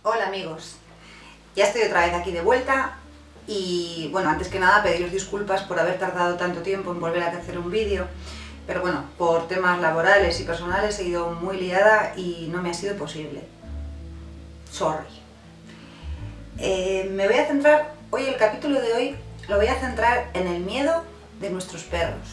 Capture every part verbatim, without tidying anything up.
Hola amigos, ya estoy otra vez aquí de vuelta y bueno, antes que nada pediros disculpas por haber tardado tanto tiempo en volver a hacer un vídeo, pero bueno, por temas laborales y personales he ido muy liada y no me ha sido posible. Sorry. Eh, me voy a centrar, hoy el capítulo de hoy lo voy a centrar en el miedo de nuestros perros.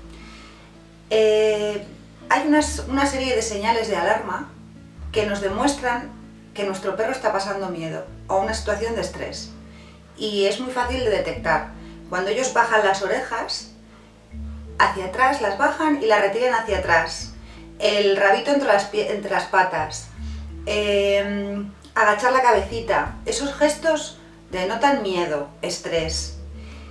Eh, hay unas, una serie de señales de alarma que nos demuestran que nuestro perro está pasando miedo o una situación de estrés, y es muy fácil de detectar. Cuando ellos bajan las orejas hacia atrás, las bajan y las retiran hacia atrás, el rabito entre las, entre las patas, eh, agachar la cabecita, esos gestos denotan miedo, estrés.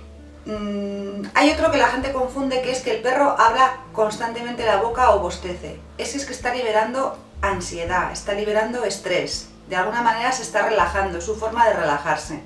Mm, hay otro que la gente confunde, que es que el perro abra constantemente la boca o bostece. Ese es que está liberando ansiedad, está liberando estrés. De alguna manera se está relajando, es su forma de relajarse.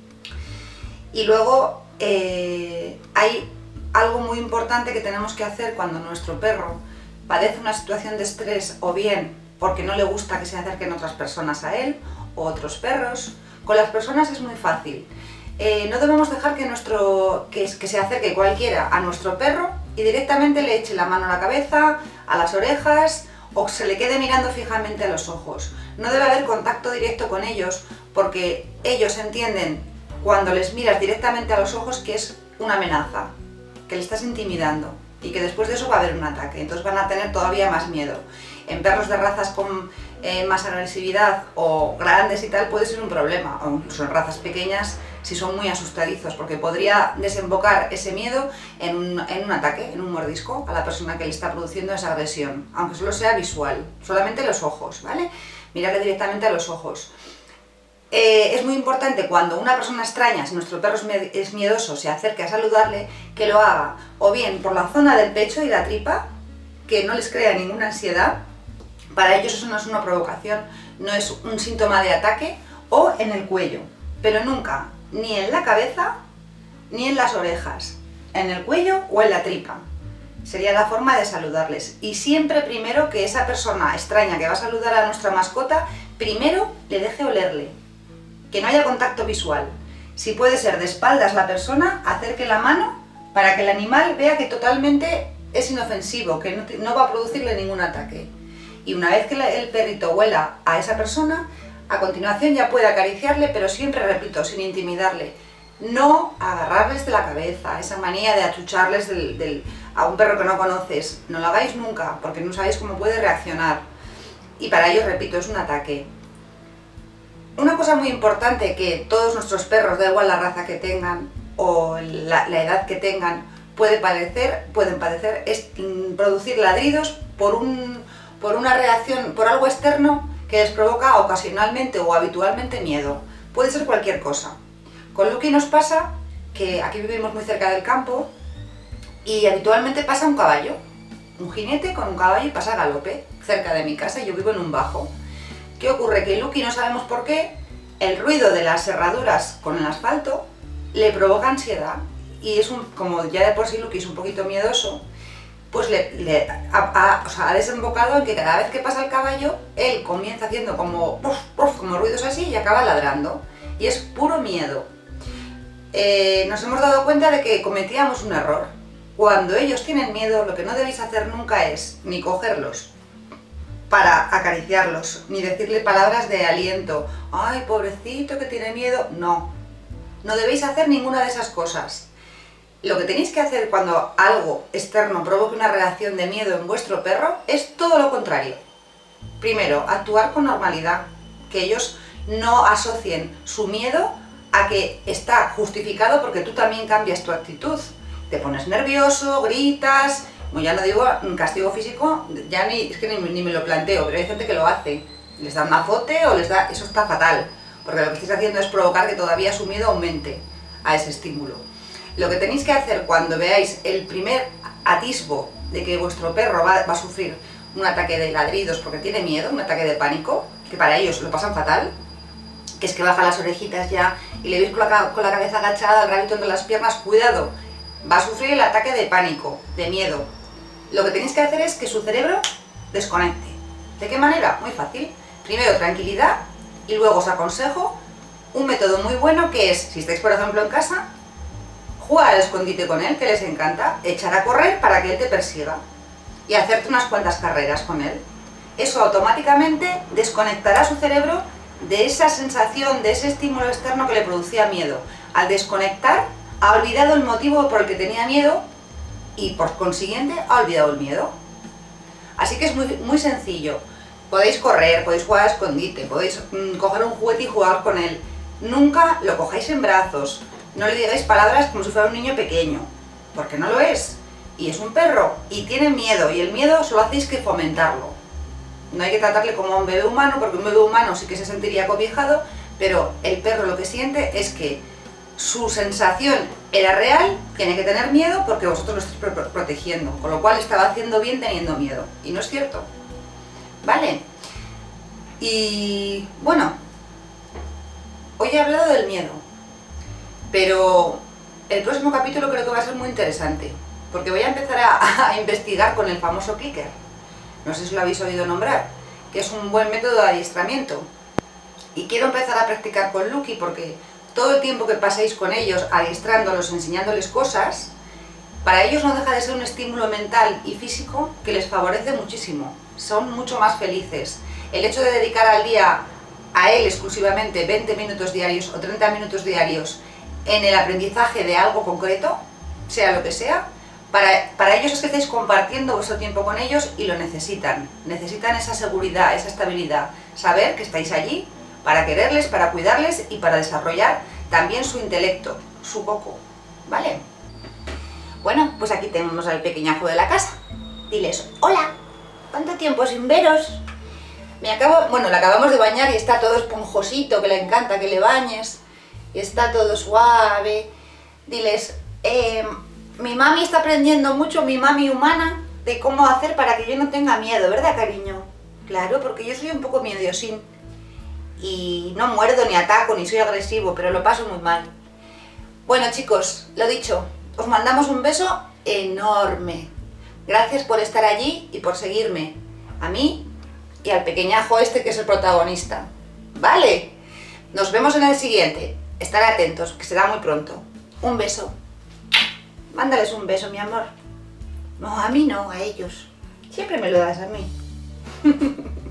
Y luego eh, hay algo muy importante que tenemos que hacer cuando nuestro perro padece una situación de estrés, o bien porque no le gusta que se acerquen otras personas a él o otros perros. Con las personas es muy fácil. Eh, no debemos dejar que, nuestro, que, que se acerque cualquiera a nuestro perro y directamente le eche la mano a la cabeza, a las orejas, o se le quede mirando fijamente a los ojos. No debe haber contacto directo con ellos, porque ellos entienden cuando les miras directamente a los ojos que es una amenaza, que le estás intimidando y que después de eso va a haber un ataque, entonces van a tener todavía más miedo. En perros de razas con eh, más agresividad o grandes y tal puede ser un problema, o incluso en razas pequeñas si son muy asustadizos, porque podría desembocar ese miedo en un, en un ataque, en un mordisco a la persona que le está produciendo esa agresión, aunque solo sea visual, solamente los ojos, ¿vale? Mirarle directamente a los ojos. Eh, es muy importante cuando una persona extraña, si nuestro perro es miedoso, se acerque a saludarle, que lo haga o bien por la zona del pecho y la tripa, que no les crea ninguna ansiedad. Para ellos eso no es una provocación, no es un síntoma de ataque, o en el cuello, pero nunca, ni en la cabeza, ni en las orejas, en el cuello o en la tripa. Sería la forma de saludarles. Y siempre primero que esa persona extraña que va a saludar a nuestra mascota, primero le deje olerle, que no haya contacto visual. Si puede ser de espaldas la persona, acerque la mano para que el animal vea que totalmente es inofensivo, que no, no va a producirle ningún ataque. Y una vez que el perrito huela a esa persona, a continuación ya puede acariciarle, pero siempre, repito, sin intimidarle. No agarrarles de la cabeza, esa manía de achucharles del, del, a un perro que no conoces. No lo hagáis nunca, porque no sabéis cómo puede reaccionar. Y para ello, repito, es un ataque. Una cosa muy importante que todos nuestros perros, da igual la raza que tengan o la, la edad que tengan, puede padecer, pueden padecer, es producir ladridos por, un, por una reacción, por algo externo que les provoca ocasionalmente o habitualmente miedo. Puede ser cualquier cosa. Con Lucky nos pasa que aquí vivimos muy cerca del campo y habitualmente pasa un caballo, un jinete con un caballo y pasa a galope cerca de mi casa y yo vivo en un bajo. ¿Qué ocurre? Que Lucky, no sabemos por qué, el ruido de las herraduras con el asfalto le provoca ansiedad, y es un, como ya de por sí Lucky es un poquito miedoso, pues le, le ha, ha, o sea, ha desembocado en que cada vez que pasa el caballo, él comienza haciendo como, puff, puff, como ruidos así y acaba ladrando, y es puro miedo. Eh, nos hemos dado cuenta de que cometíamos un error. Cuando ellos tienen miedo, lo que no debéis hacer nunca es ni cogerlos para acariciarlos, ni decirle palabras de aliento, ay, pobrecito que tiene miedo. No, no debéis hacer ninguna de esas cosas. Lo que tenéis que hacer cuando algo externo provoque una reacción de miedo en vuestro perro es todo lo contrario. Primero, actuar con normalidad, que ellos no asocien su miedo a que está justificado porque tú también cambias tu actitud. Te pones nervioso, gritas, como ya no digo castigo físico, ya ni, es que ni, ni me lo planteo, pero hay gente que lo hace. Les da un azote o les da... Eso está fatal, porque lo que estáis haciendo es provocar que todavía su miedo aumente a ese estímulo. Lo que tenéis que hacer cuando veáis el primer atisbo de que vuestro perro va, va a sufrir un ataque de ladridos porque tiene miedo, un ataque de pánico, que para ellos lo pasan fatal, que es que baja las orejitas ya y le veis con la, con la cabeza agachada, el rabito entre las piernas, cuidado, va a sufrir el ataque de pánico, de miedo. Lo que tenéis que hacer es que su cerebro desconecte. ¿De qué manera? Muy fácil. Primero, tranquilidad Y luego os aconsejo un método muy bueno que es, si estáis por ejemplo en casa, jugar al escondite con él, que les encanta, echar a correr para que él te persiga y hacerte unas cuantas carreras con él. Eso automáticamente desconectará su cerebro de esa sensación, de ese estímulo externo que le producía miedo. Al desconectar, ha olvidado el motivo por el que tenía miedo y por consiguiente ha olvidado el miedo. Así que es muy, muy sencillo. Podéis correr, podéis jugar a escondite, podéis mmm, coger un juguete y jugar con él. Nunca lo cojáis en brazos, no le digáis palabras como si fuera un niño pequeño, porque no lo es. Y es un perro y tiene miedo, y el miedo solo hacéis que fomentarlo. No hay que tratarle como a un bebé humano, porque un bebé humano sí que se sentiría cobijado, pero el perro lo que siente es que su sensación era real, tiene que tener miedo porque vosotros lo estáis pro protegiendo, con lo cual estaba haciendo bien teniendo miedo, y no es cierto. ¿Vale? Y bueno, hoy he hablado del miedo, pero el próximo capítulo creo que va a ser muy interesante, porque voy a empezar a, a investigar con el famoso clicker. No sé si lo habéis oído nombrar, que es un buen método de adiestramiento. Y quiero empezar a practicar con Lucky porque todo el tiempo que paséis con ellos adiestrándolos, enseñándoles cosas, para ellos no deja de ser un estímulo mental y físico que les favorece muchísimo. Son mucho más felices. El hecho de dedicar al día a él exclusivamente veinte minutos diarios o treinta minutos diarios en el aprendizaje de algo concreto, sea lo que sea, para, para ellos es que estáis compartiendo vuestro tiempo con ellos y lo necesitan. Necesitan esa seguridad, esa estabilidad, saber que estáis allí para quererles, para cuidarles y para desarrollar también su intelecto, su coco, ¿vale? Bueno, pues aquí tenemos al pequeñajo de la casa. Diles, hola, ¿cuánto tiempo sin veros? Me acabo, bueno, le acabamos de bañar y está todo esponjosito, que le encanta que le bañes. Y está todo suave. Diles, eh, mi mami está aprendiendo mucho, mi mami humana, de cómo hacer para que yo no tenga miedo, ¿verdad, cariño? Claro, porque yo soy un poco miediosín. Y no muerdo, ni ataco, ni soy agresivo, pero lo paso muy mal. Bueno, chicos, lo dicho, os mandamos un beso enorme. Gracias por estar allí y por seguirme. A mí y al pequeñajo este que es el protagonista. ¿Vale? Nos vemos en el siguiente. Estar atentos, que será muy pronto. Un beso. Mándales un beso, mi amor. No, a mí no, a ellos. Siempre me lo das a mí.